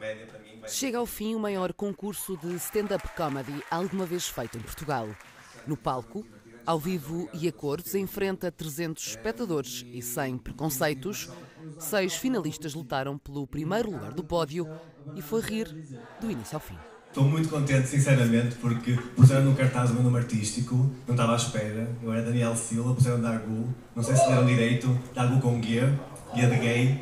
Chega ao fim o maior concurso de stand-up comedy alguma vez feito em Portugal. No palco, ao vivo e a cores, enfrenta 300 espectadores e sem preconceitos, 6 finalistas lutaram pelo primeiro lugar do pódio e foi rir do início ao fim. Estou muito contente, sinceramente, porque puseram no cartaz o meu nome artístico, não estava à espera. Eu era Daniel Silva, puseram Dagu, não sei se deram direito, Dagu com guia de gay.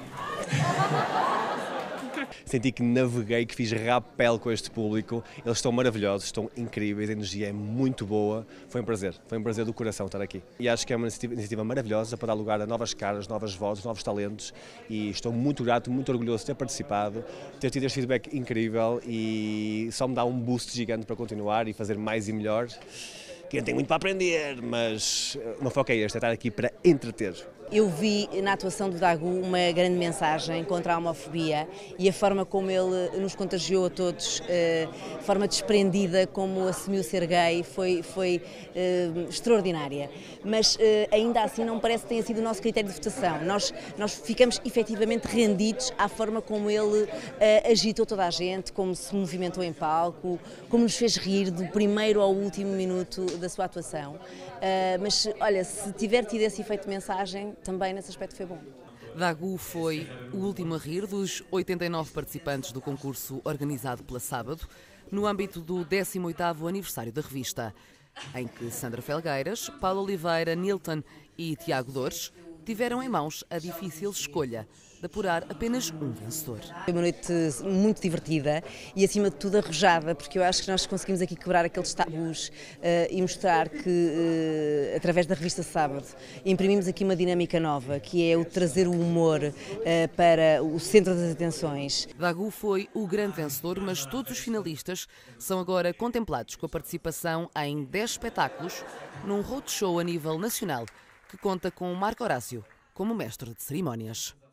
Senti que naveguei, que fiz rapel com este público. Eles estão maravilhosos, estão incríveis, a energia é muito boa. Foi um prazer do coração estar aqui. E acho que é uma iniciativa maravilhosa para dar lugar a novas caras, novas vozes, novos talentos. E estou muito grato, muito orgulhoso de ter participado, ter tido este feedback incrível e só me dá um boost gigante para continuar e fazer mais e melhor. Que ainda tenho muito para aprender, mas o meu foco é este, é estar aqui para entreter. Eu vi na atuação do Dagu uma grande mensagem contra a homofobia e a forma como ele nos contagiou a todos, a forma desprendida como assumiu ser gay foi extraordinária. Mas ainda assim não parece que tenha sido o nosso critério de votação. Nós ficamos efetivamente rendidos à forma como ele agitou toda a gente, como se movimentou em palco, como nos fez rir do primeiro ao último minuto da sua atuação. Mas olha, se tiver tido esse efeito de mensagem, também nesse aspecto foi bom. Dagu foi o último a rir dos 89 participantes do concurso organizado pela Sábado, no âmbito do 18º aniversário da revista, em que Sandra Felgueiras, Paulo Oliveira, Nilton e Tiago Dores tiveram em mãos a difícil escolha de apurar apenas um vencedor. Foi uma noite muito divertida e, acima de tudo, arrojada, porque eu acho que nós conseguimos aqui quebrar aqueles tabus e mostrar que, através da revista Sábado, imprimimos aqui uma dinâmica nova, que é o trazer o humor para o centro das atenções. Dagu foi o grande vencedor, mas todos os finalistas são agora contemplados com a participação em 10 espetáculos num roadshow a nível nacional, que conta com Marco Horácio como mestre de cerimónias.